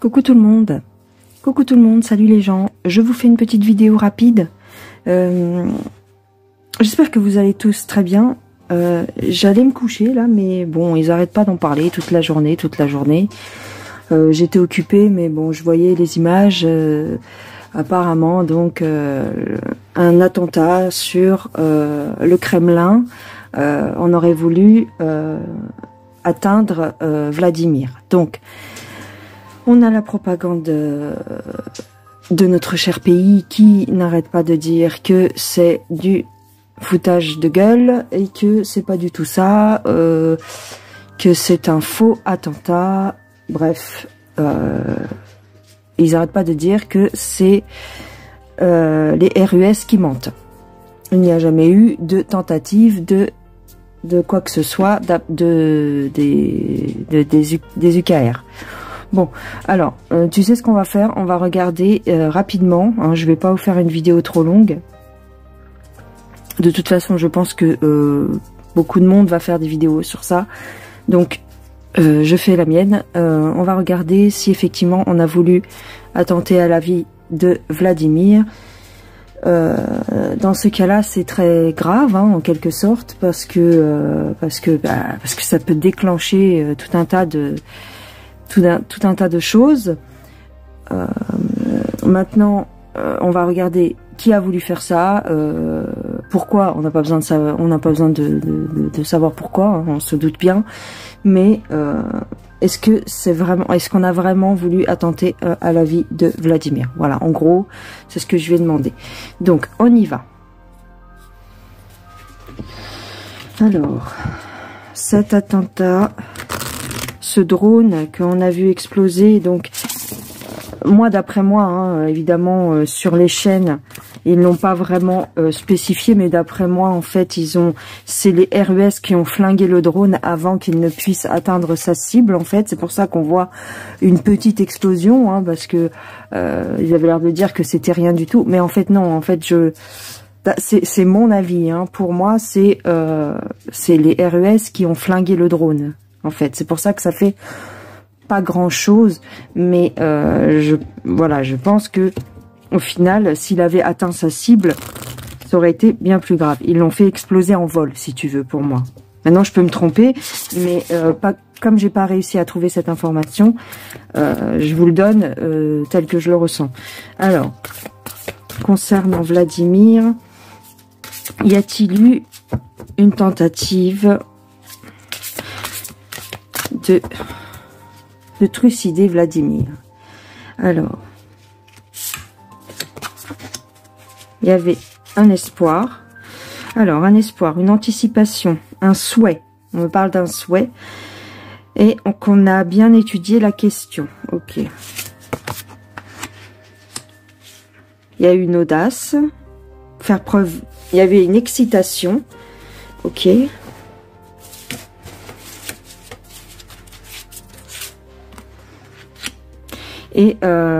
Coucou tout le monde. Coucou tout le monde, salut les gens. Je vous fais une petite vidéo rapide. J'espère que vous allez tous très bien. J'allais me coucher là, mais bon, ils arrêtent pas d'en parler toute la journée. J'étais occupée, mais bon, je voyais les images. Apparemment, donc, un attentat sur le Kremlin. On aurait voulu atteindre Vladimir. Donc, on a la propagande de notre cher pays qui n'arrête pas de dire que c'est du foutage de gueule et que c'est pas du tout ça, que c'est un faux attentat. Bref, ils n'arrêtent pas de dire que c'est les RUS qui mentent. Il n'y a jamais eu de tentative de quoi que ce soit des UKR. Bon, alors, tu sais ce qu'on va faire? On va regarder rapidement. Hein, je vais pas vous faire une vidéo trop longue. De toute façon, je pense que beaucoup de monde va faire des vidéos sur ça. Donc, je fais la mienne. On va regarder si effectivement on a voulu attenter à la vie de Vladimir. Dans ce cas-là, c'est très grave, hein, en quelque sorte, parce que ça peut déclencher tout un tas de choses. Maintenant, on va regarder qui a voulu faire ça, pourquoi. On n'a pas besoin de savoir, savoir pourquoi, hein, on se doute bien. Mais est-ce qu'on a vraiment voulu attenter à la vie de Vladimir? Voilà, en gros, c'est ce que je vais demander. Donc, on y va. Alors, cet attentat, ce drone qu'on a vu exploser, donc moi d'après moi, hein, évidemment sur les chaînes ils l'ont pas vraiment spécifié, mais d'après moi en fait c'est les RUS qui ont flingué le drone avant qu'il ne puisse atteindre sa cible. En fait c'est pour ça qu'on voit une petite explosion, hein, parce que ils avaient l'air de dire que c'était rien du tout, mais en fait non, en fait c'est mon avis, hein. Pour moi c'est les RUS qui ont flingué le drone. En fait, c'est pour ça que ça fait pas grand chose, mais je pense que au final, s'il avait atteint sa cible, ça aurait été bien plus grave. Ils l'ont fait exploser en vol, si tu veux, pour moi. Maintenant, je peux me tromper, mais comme j'ai pas réussi à trouver cette information, je vous le donne tel que je le ressens. Alors, concernant Vladimir, y a-t-il eu une tentative de trucider Vladimir? Alors, il y avait un espoir. Alors, un espoir, une anticipation, un souhait. On me parle d'un souhait. Et qu'on a bien étudié la question. Ok. Il y a eu une audace. Faire preuve. Il y avait une excitation. Ok. Et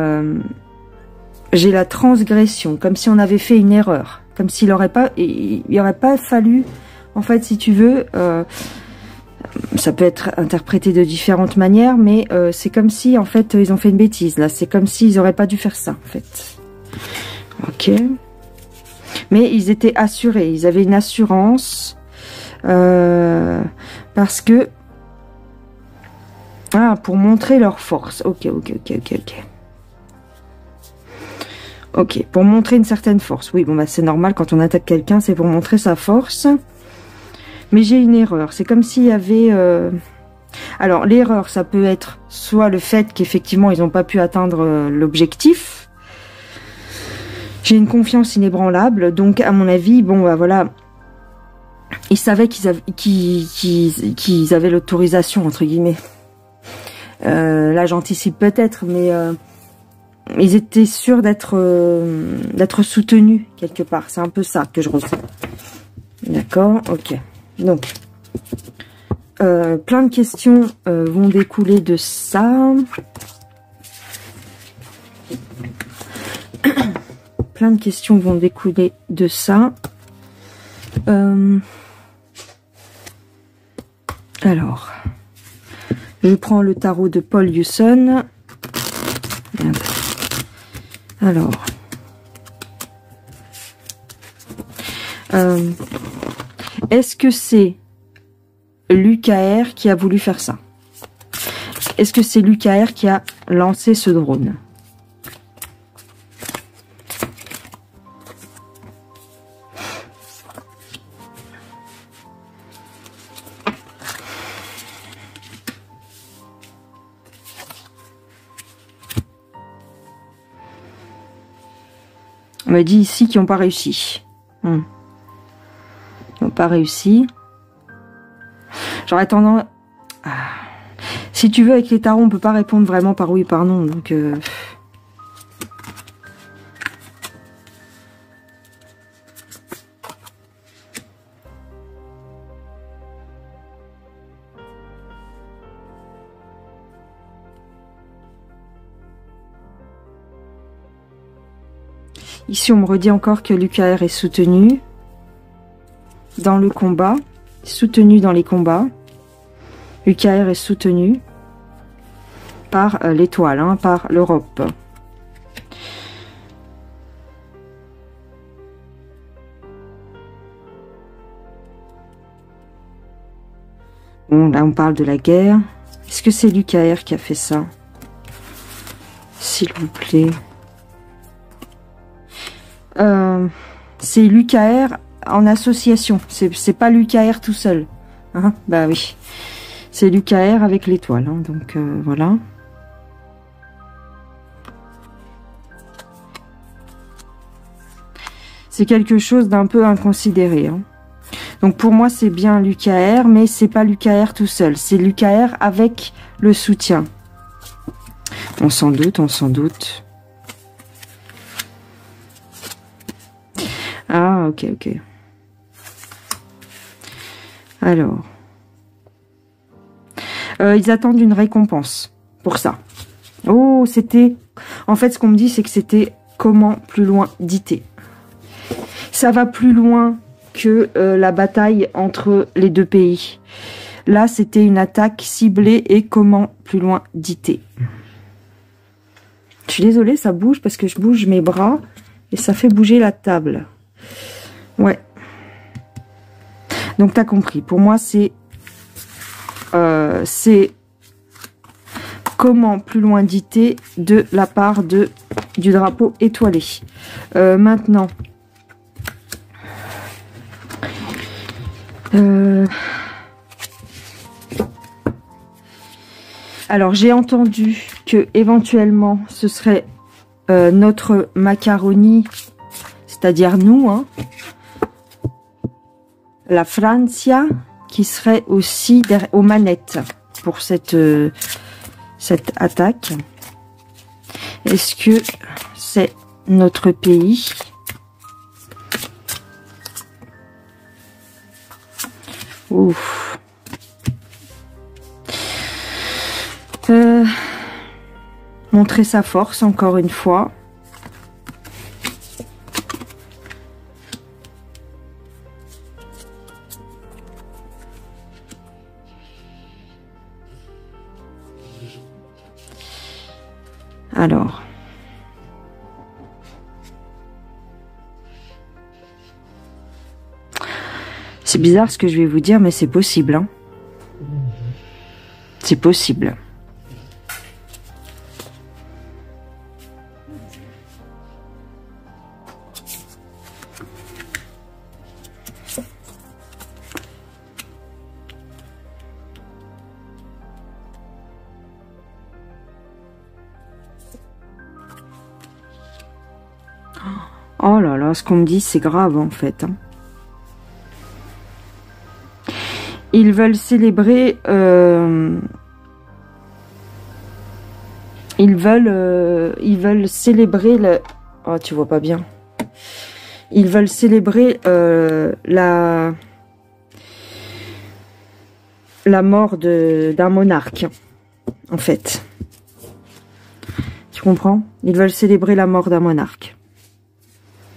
j'ai la transgression, comme si on avait fait une erreur, comme s'il aurait pas fallu, en fait, si tu veux, ça peut être interprété de différentes manières, mais c'est comme si, en fait, ils ont fait une bêtise, là, c'est comme s'ils auraient pas dû faire ça, en fait. Ok. Mais ils étaient assurés, ils avaient une assurance, parce que, pour montrer leur force. Ok. Ok, pour montrer une certaine force. Oui, bon, bah c'est normal, quand on attaque quelqu'un, c'est pour montrer sa force. Mais j'ai une erreur. C'est comme s'il y avait... Alors, l'erreur, ça peut être soit le fait qu'effectivement, ils n'ont pas pu atteindre l'objectif. J'ai une confiance inébranlable. Donc, à mon avis, bon, bah voilà... Ils savaient qu'ils avaient l'autorisation, entre guillemets. Là, j'anticipe peut-être, mais... ils étaient sûrs d'être soutenus quelque part. C'est un peu ça que je ressens. D'accord, ok. Donc, plein de questions vont découler de ça. Plein de questions vont découler de ça. Alors, je prends le tarot de Paul Hewson. Alors. Est-ce que c'est l'UKR qui a voulu faire ça? Est-ce que c'est l'UKR qui a lancé ce drone? On m'a dit ici qu'ils n'ont pas réussi. Ils n'ont pas réussi. J'aurais tendance... Ah. Si tu veux, avec les tarots, on peut pas répondre vraiment par oui, par non. Donc... Ici, on me redit encore que l'UKR est soutenu dans le combat, soutenu dans les combats. L'UKR est soutenu par l'étoile, hein, par l'Europe. Bon, là, on parle de la guerre. Est-ce que c'est l'UKR qui a fait ça? S'il vous plaît. C'est l'UKR en association. C'est pas l'UKR tout seul. Hein, bah oui. C'est l'UKR avec l'étoile. Hein, donc voilà. C'est quelque chose d'un peu inconsidéré. Hein. Donc pour moi, c'est bien l'UKR, mais c'est pas l'UKR tout seul. C'est l'UKR avec le soutien. On s'en doute, on s'en doute. Ah, ok, ok. Alors. Ils attendent une récompense pour ça. Oh, c'était... En fait, ce qu'on me dit, c'est que c'était comment plus loin d'IT. Ça va plus loin que la bataille entre les deux pays. Là, c'était une attaque ciblée et comment plus loin d'IT. Je suis désolée, ça bouge parce que je bouge mes bras et ça fait bouger la table. Ouais. Donc, t'as compris. Pour moi, c'est comment plus loin d'IT de la part du drapeau étoilé. Maintenant, alors j'ai entendu que éventuellement ce serait notre macaroni, c'est-à-dire nous, hein, la Francia, qui serait aussi aux manettes pour cette attaque. Est-ce que c'est notre pays? Ouf. Montrer sa force encore une fois. Alors. C'est bizarre ce que je vais vous dire, mais c'est possible. Hein. C'est possible. Oh là là, ce qu'on me dit, c'est grave en fait. Hein. Ils veulent célébrer... Ils veulent célébrer le... Oh, tu vois pas bien. Ils veulent célébrer la mort d'un monarque, en fait. Tu comprends? Ils veulent célébrer la mort d'un monarque.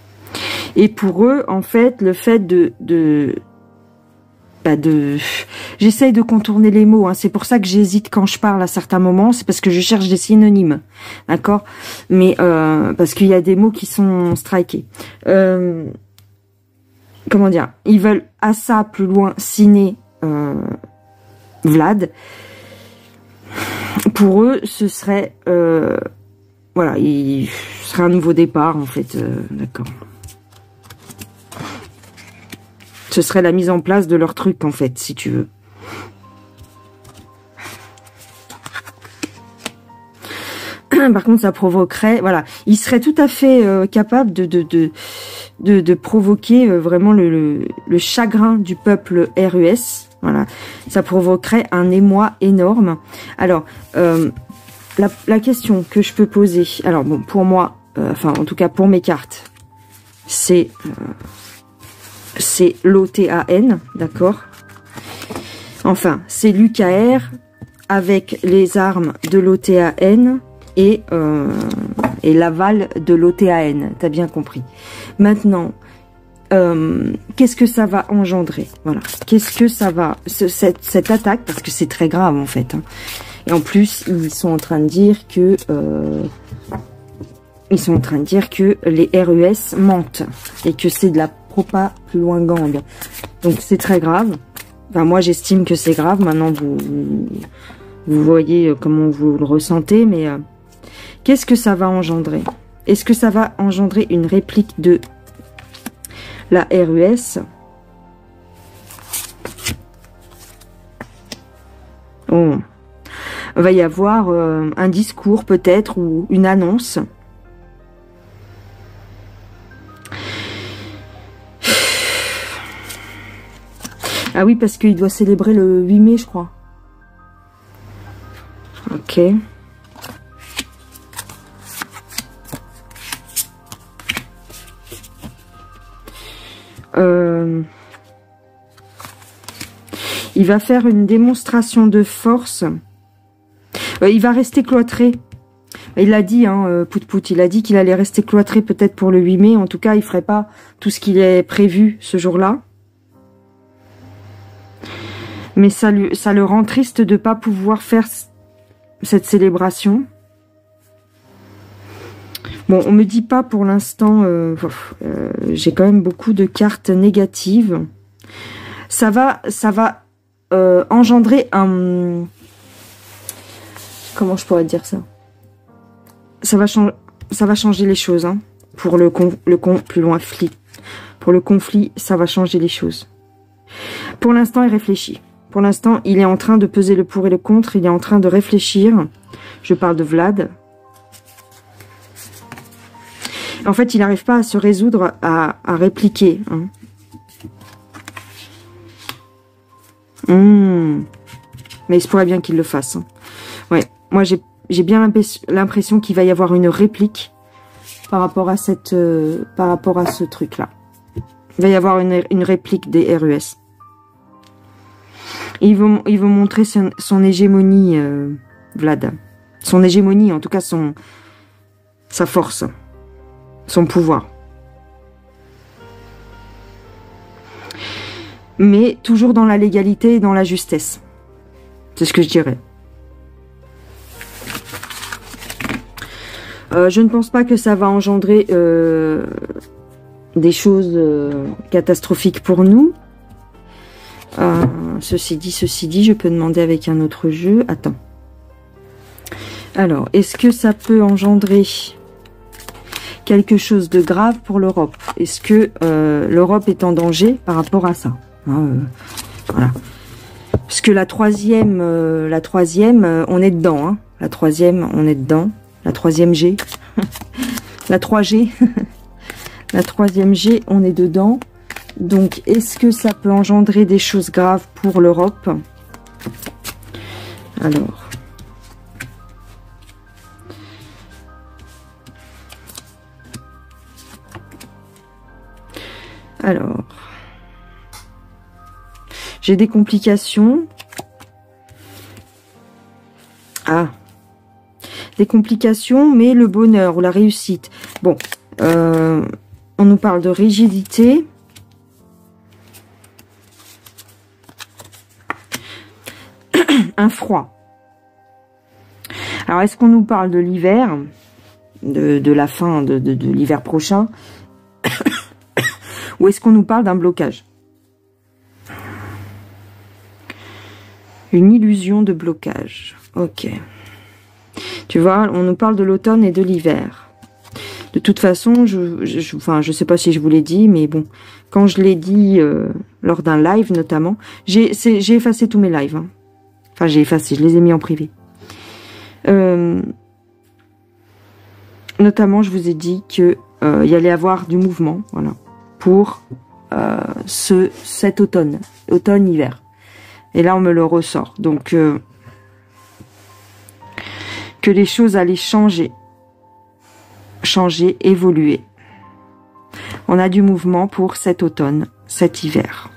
Et pour eux, en fait, le fait J'essaye de contourner les mots, hein. C'est pour ça que j'hésite quand je parle à certains moments, c'est parce que je cherche des synonymes, d'accord? Mais parce qu'il y a des mots qui sont strikés. Comment dire? Ils veulent à ça plus loin ciné Vlad. Pour eux, ce serait voilà, ce serait un nouveau départ en fait, d'accord. Ce serait la mise en place de leur truc en fait, si tu veux. Par contre, ça provoquerait, voilà, il serait tout à fait capable de provoquer vraiment le chagrin du peuple RUS. Voilà, ça provoquerait un émoi énorme. Alors, la question que je peux poser, alors bon, pour moi, enfin en tout cas pour mes cartes, c'est l'OTAN, d'accord? Enfin, c'est l'UKR avec les armes de l'OTAN et l'aval de l'OTAN, t'as bien compris. Maintenant, qu'est-ce que ça va engendrer? Voilà, qu'est-ce que ça va... Cette attaque, parce que c'est très grave en fait, hein. Et en plus, ils sont en train de dire que... les RUS mentent et que c'est de la propagande. Donc c'est très grave. Enfin, moi j'estime que c'est grave. Maintenant vous voyez comment vous le ressentez, mais qu'est-ce que ça va engendrer? Est-ce que ça va engendrer une réplique de la RUS? Oh. Il va y avoir un discours peut-être ou une annonce. Ah oui, parce qu'il doit célébrer le 8 mai, je crois. Ok. Il va faire une démonstration de force. Il va rester cloîtré. Il l'a dit, hein, Pout-Pout, il a dit qu'il allait rester cloîtré peut-être pour le 8 mai. En tout cas, il ferait pas tout ce qu'il est prévu ce jour-là. Mais ça le rend triste de ne pas pouvoir faire cette célébration. Bon, on me dit pas pour l'instant... j'ai quand même beaucoup de cartes négatives. Ça va engendrer un... Comment je pourrais dire ça? Ça va changer les choses, hein. Pour plus loin, pour le conflit, ça va changer les choses. Pour l'instant, il réfléchit. Pour l'instant, il est en train de peser le pour et le contre. Il est en train de réfléchir. Je parle de Vlad. En fait, il n'arrive pas à se résoudre à répliquer, hein. Mais il se pourrait bien qu'il le fasse, hein. Ouais, moi j'ai bien l'impression qu'il va y avoir une réplique par rapport à ce truc-là. Il va y avoir une réplique des RUS. Il veut montrer son hégémonie, Vlad. Son hégémonie, en tout cas sa force, son pouvoir. Mais toujours dans la légalité et dans la justesse. C'est ce que je dirais. Je ne pense pas que ça va engendrer des choses catastrophiques pour nous. Ceci dit, je peux demander avec un autre jeu. Attends. Alors, est-ce que ça peut engendrer quelque chose de grave pour l'Europe? Est-ce que l'Europe est en danger par rapport à ça? Voilà. Parce que la troisième, on est dedans, hein. La troisième, on est dedans. La troisième G. La 3G. La troisième G, on est dedans. Donc, est-ce que ça peut engendrer des choses graves pour l'Europe? Alors, j'ai des complications. Ah, des complications, mais le bonheur ou la réussite. Bon, on nous parle de rigidité. un froid. Alors, est-ce qu'on nous parle de l'hiver, de la fin de l'hiver prochain, ou est-ce qu'on nous parle d'un blocage? Une illusion de blocage. Ok. Tu vois, on nous parle de l'automne et de l'hiver. De toute façon, je sais pas si je vous l'ai dit, mais bon, quand je l'ai dit lors d'un live notamment, j'ai effacé tous mes lives. Hein. Enfin, j'ai effacé, je les ai mis en privé. Notamment, je vous ai dit que il y allait avoir du mouvement, voilà, pour cet automne, automne-hiver. Et là, on me le ressort. Donc, que les choses allaient changer, évoluer. On a du mouvement pour cet automne, cet hiver.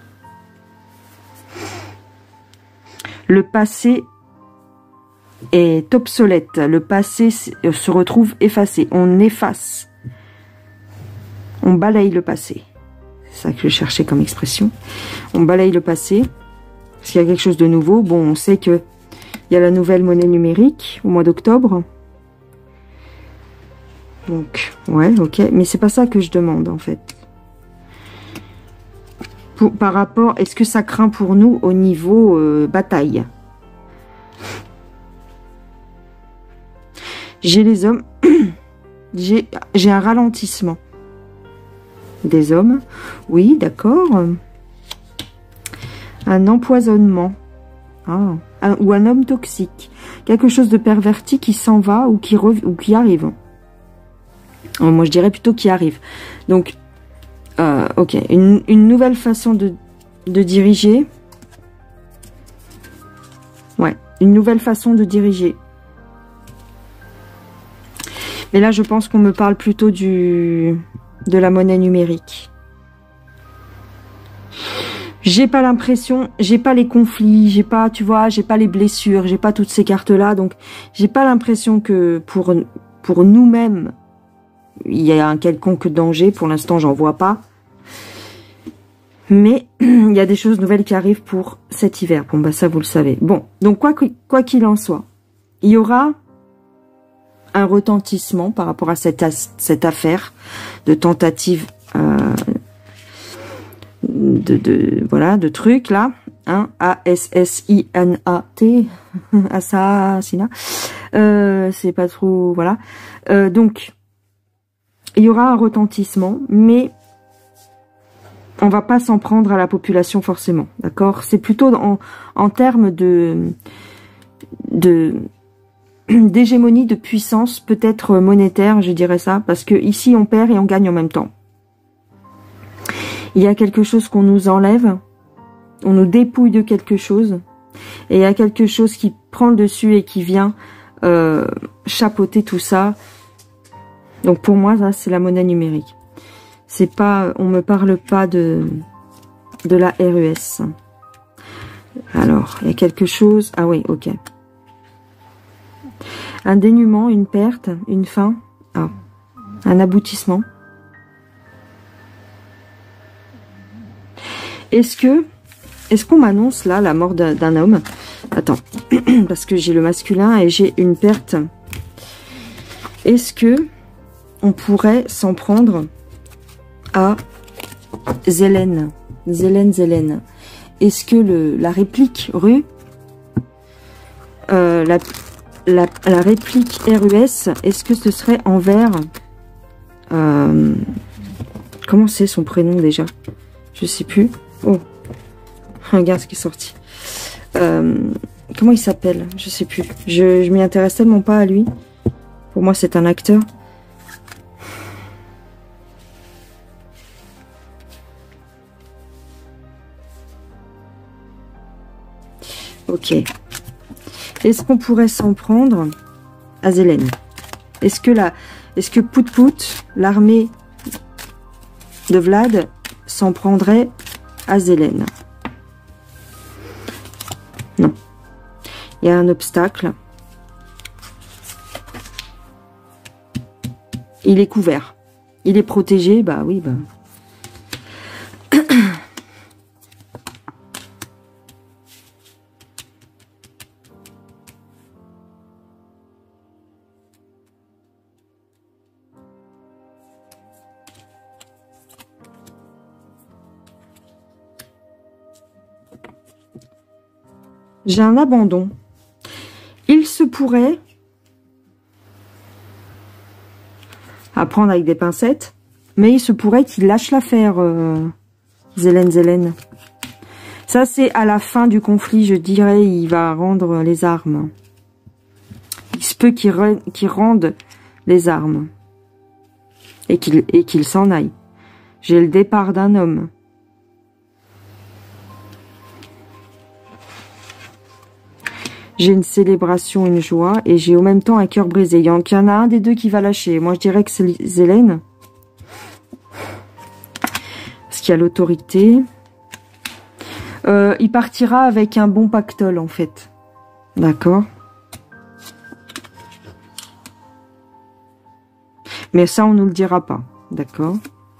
Le passé est obsolète. Le passé se retrouve effacé. On efface. On balaye le passé. C'est ça que je cherchais comme expression. On balaye le passé. Parce qu'il y a quelque chose de nouveau. Bon, on sait que il y a la nouvelle monnaie numérique au mois d'octobre. Donc, ouais, ok. Mais c'est pas ça que je demande, en fait. Par rapport, est-ce que ça craint pour nous au niveau bataille? J'ai les hommes. J'ai un ralentissement. Des hommes. Oui, d'accord. Un empoisonnement. Ah. Ou un homme toxique. Quelque chose de perverti qui s'en va ou qui arrive. Moi, je dirais plutôt qui arrive. Donc, ok. Une nouvelle façon de diriger. Ouais. Une nouvelle façon de diriger. Mais là, je pense qu'on me parle plutôt de la monnaie numérique. J'ai pas l'impression, j'ai pas les conflits, j'ai pas, tu vois, j'ai pas les blessures, j'ai pas toutes ces cartes-là, donc j'ai pas l'impression que pour nous-mêmes, il y a un quelconque danger. Pour l'instant, j'en vois pas. Mais il y a des choses nouvelles qui arrivent pour cet hiver. Bon, bah ça, vous le savez. Bon, donc quoi qu'il en soit, il y aura un retentissement par rapport à cette affaire de tentative voilà, de trucs là, hein, A-S-S-I-N-A-T, assassinat, c'est pas trop, voilà. Donc, il y aura un retentissement, mais on va pas s'en prendre à la population forcément, d'accord? C'est plutôt en termes d'hégémonie, de puissance, peut-être monétaire, je dirais ça, parce que ici on perd et on gagne en même temps. Il y a quelque chose qu'on nous enlève, on nous dépouille de quelque chose, et il y a quelque chose qui prend le dessus et qui vient chapeauter tout ça. Donc pour moi, ça c'est la monnaie numérique. C'est pas, on me parle pas de la RES. Alors, il y a quelque chose. Ah oui, ok. Un dénûment, une perte, une fin, un aboutissement. Est-ce qu'on m'annonce là la mort d'un homme? Attends, parce que j'ai le masculin et j'ai une perte. Est-ce que on pourrait s'en prendre à Zélène? Zélène. Est-ce que la réplique rue, la réplique RUS, est-ce que ce serait envers... comment c'est son prénom déjà? Je sais plus. Oh, regarde ce qui est sorti. Comment il s'appelle? Je sais plus. Je m'y intéresse tellement pas à lui. Pour moi, c'est un acteur. Ok. Est-ce qu'on pourrait s'en prendre à Zélène? Est-ce que Pout-Pout, l'armée de Vlad, s'en prendrait à Zélène? Non. Il y a un obstacle. Il est couvert. Il est protégé, bah oui, bah... J'ai un abandon. Il se pourrait, à prendre avec des pincettes, mais il se pourrait qu'il lâche l'affaire, Zélène. Ça, c'est à la fin du conflit, je dirais, il va rendre les armes. Il se peut qu'il rende les armes. Et qu'il s'en aille. J'ai le départ d'un homme. J'ai une célébration, une joie, et j'ai au même temps un cœur brisé. Il y en a un des deux qui va lâcher. Moi, je dirais que c'est Zélène. Parce qu'il y a l'autorité. Il partira avec un bon pactole, en fait. D'accord. Mais ça, on nous le dira pas. D'accord.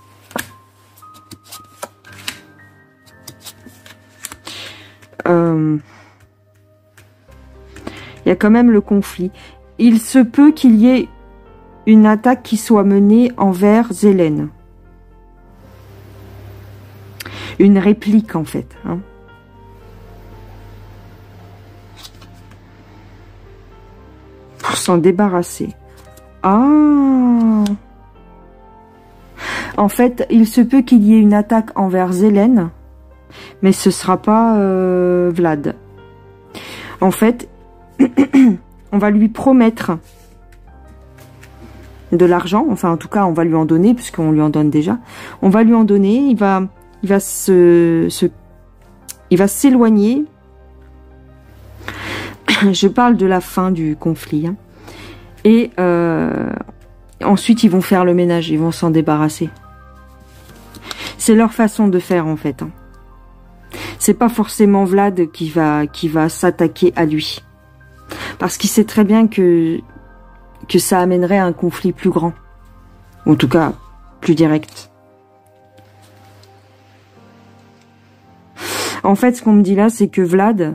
Il y a quand même le conflit. Il se peut qu'il y ait une attaque qui soit menée envers Zélène. Une réplique, en fait. Hein. Pour s'en débarrasser. Ah! En fait, il se peut qu'il y ait une attaque envers Zélène, mais ce sera pas Vlad. En fait, on va lui promettre de l'argent, enfin en tout cas on va lui en donner, puisqu'on lui en donne déjà. On va lui en donner, il va s'éloigner. Je parle de la fin du conflit. Hein. Et ensuite ils vont faire le ménage, ils vont s'en débarrasser. C'est leur façon de faire en fait. Hein. C'est pas forcément Vlad qui va s'attaquer à lui. Parce qu'il sait très bien que ça amènerait à un conflit plus grand. En tout cas, plus direct. En fait, ce qu'on me dit là, c'est que Vlad,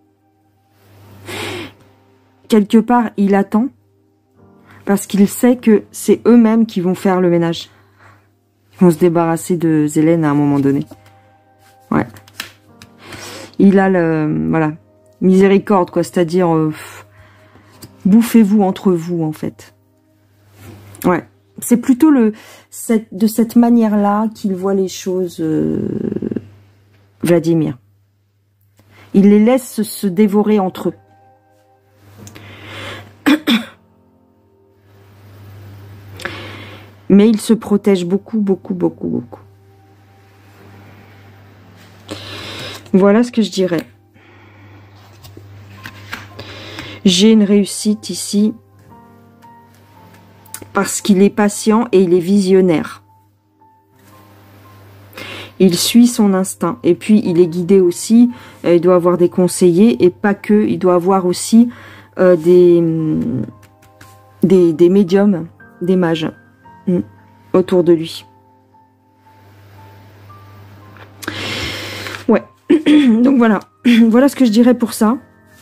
quelque part, il attend. Parce qu'il sait que c'est eux-mêmes qui vont faire le ménage. Ils vont se débarrasser de Zélène à un moment donné. Ouais. Il a le... Voilà. Miséricorde, quoi. C'est-à-dire... bouffez-vous entre vous, en fait. Ouais. C'est plutôt de cette manière-là qu'il voit les choses, Vladimir. Il les laisse se dévorer entre eux. Mais il se protège beaucoup, beaucoup, beaucoup, beaucoup. Voilà ce que je dirais. J'ai une réussite ici parce qu'il est patient et il est visionnaire. Il suit son instinct et puis il est guidé aussi. Il doit avoir des conseillers et pas que. Il doit avoir aussi des médiums, des mages autour de lui. Ouais. Donc voilà. Voilà ce que je dirais pour ça.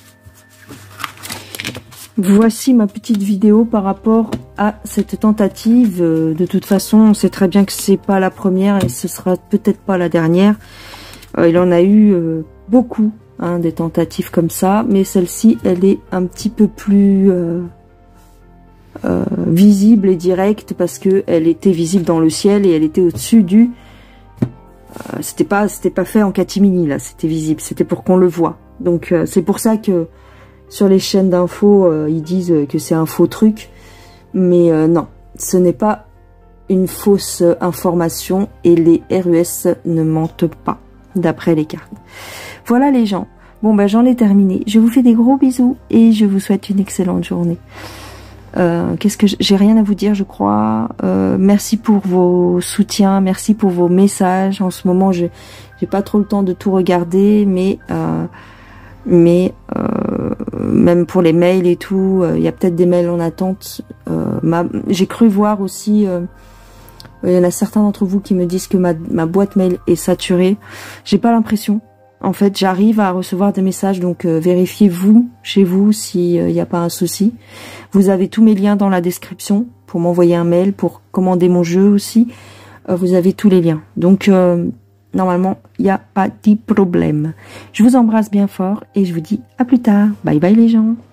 Voici ma petite vidéo par rapport à cette tentative. De toute façon, on sait très bien que c'est pas la première et ce sera peut-être pas la dernière. Il en a eu beaucoup, hein, des tentatives comme ça, mais celle-ci, elle est un petit peu plus visible et directe parce que elle était visible dans le ciel et elle était au-dessus du. C'était pas fait en catimini là, c'était visible, c'était pour qu'on le voit. Donc c'est pour ça que sur les chaînes d'infos, ils disent que c'est un faux truc. Mais non, ce n'est pas une fausse information et les RUS ne mentent pas, d'après les cartes. Voilà les gens. Bon, ben j'en ai terminé. Je vous fais des gros bisous et je vous souhaite une excellente journée. Qu'est-ce que j'ai rien à vous dire, je crois. Merci pour vos soutiens, merci pour vos messages. En ce moment, j'ai pas trop le temps de tout regarder, mais même pour les mails et tout, il y a peut-être des mails en attente. J'ai cru voir aussi, il y en a certains d'entre vous qui me disent que ma boîte mail est saturée. J'ai pas l'impression. En fait, j'arrive à recevoir des messages, donc vérifiez-vous chez vous s'il n'y a pas un souci. Vous avez tous mes liens dans la description pour m'envoyer un mail, pour commander mon jeu aussi. Vous avez tous les liens. Donc normalement, il n'y a pas de problème. Je vous embrasse bien fort et je vous dis à plus tard. Bye bye les gens.